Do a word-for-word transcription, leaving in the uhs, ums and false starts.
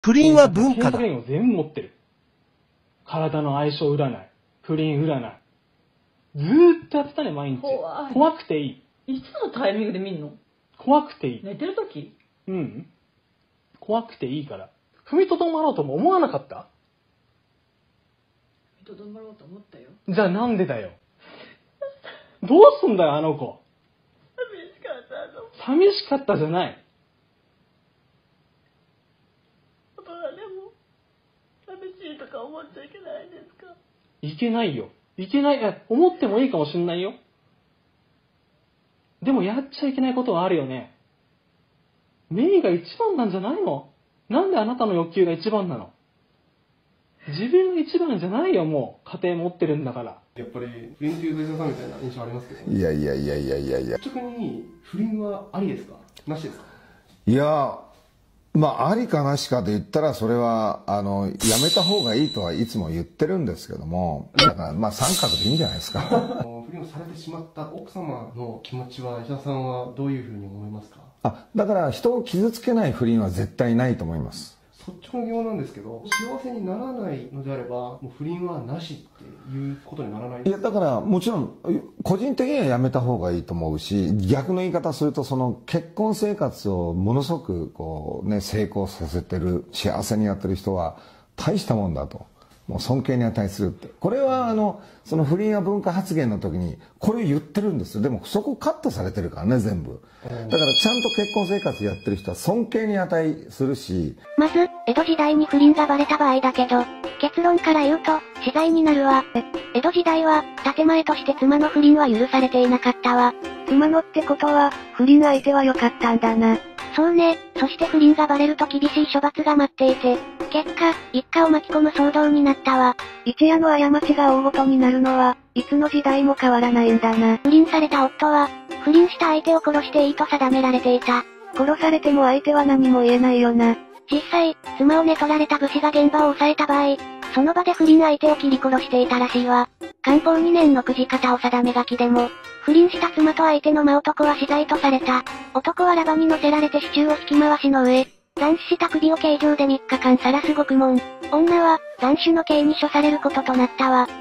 不倫は文化だ。 検索エンジンを全部持ってる。体の相性占い、不倫占い。ずーっとやってたね、毎日。 怖い。 怖くていい。 いつのタイミングで見んの？ 怖くていい。 寝てる時？ うん。怖くていいから。踏みとどまろうとも思わなかった？ 踏みとどまろうと思ったよ。 じゃあなんでだよ。どうすんだよ、あの子。 寂しかったの。 寂しかったじゃない。 大人でも寂しいとか思っちゃいけないんですか？ いけないよ。いけない。え、思ってもいいかもしんないよ。でもやっちゃいけないことはあるよね。メイが一番なんじゃないの？なんであなたの欲求が一番なの？自分が一番じゃないよ、もう。家庭持ってるんだから。 やっぱり不倫という財産さんみたいな印象ありますけど。 いやいやいやいやいやいや。 率直に不倫はありですか？なしですか？ いや、まあありかなしかで言ったらそれはあのやめた方がいいとはいつも言ってるんですけども、だからまあ三角でいいんじゃないですか。 不倫をされてしまった奥様の気持ちは石田さんはどういうふうに思いますか？ あ、だから人を傷つけない不倫は絶対ないと思います。 率直な疑問なんですけど、幸せにならないのであればもう不倫はなしっていうことにならない？ いやだからもちろん個人的にはやめた方がいいと思うし、逆の言い方するとその結婚生活をものすごくこうね成功させてる、幸せにやってる人は大したもんだと。もう尊敬に値するって。これはあのその不倫は文化発言の時にこれを言ってるんですよ。でもそこカットされてるからね、全部。だからちゃんと結婚生活やってる人は尊敬に値するし。 まず江戸時代に不倫がバレた場合だけど、結論から言うと死罪になるわ。江戸時代は建前として妻の不倫は許されていなかったわ。 妻のってことは不倫相手は良かったんだな。 そうね。そして不倫がバレると厳しい処罰が待っていて、結果、一家を巻き込む騒動になったわ。 一夜の過ちが大事になるのは、いつの時代も変わらないんだな。 不倫された夫は、不倫した相手を殺していいと定められていた。 殺されても相手は何も言えないよな。 実際、妻を寝取られた武士が現場を押さえた場合、その場で不倫相手を切り殺していたらしいわ。官報にねんのくじ方を定め書きでも、不倫した妻と相手の真男は死罪とされた。男はラバに乗せられて支柱を引き回しの上、斬首した首を刑場でみっかかん晒す獄門。女は、斬首の刑に処されることとなったわ。